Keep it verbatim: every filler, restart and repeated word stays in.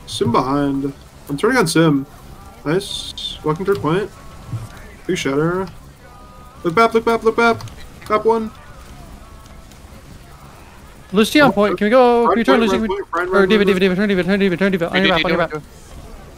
Sim behind. I'm turning on Sim. Nice. Walking third point. Big shatter. Look back, look back, look back. Top one. Lucy on point. Can we go? Can we turn Lucy? Or Diva, Diva, Diva, turn Diva, turn Diva, turn Diva. On your map, on your map.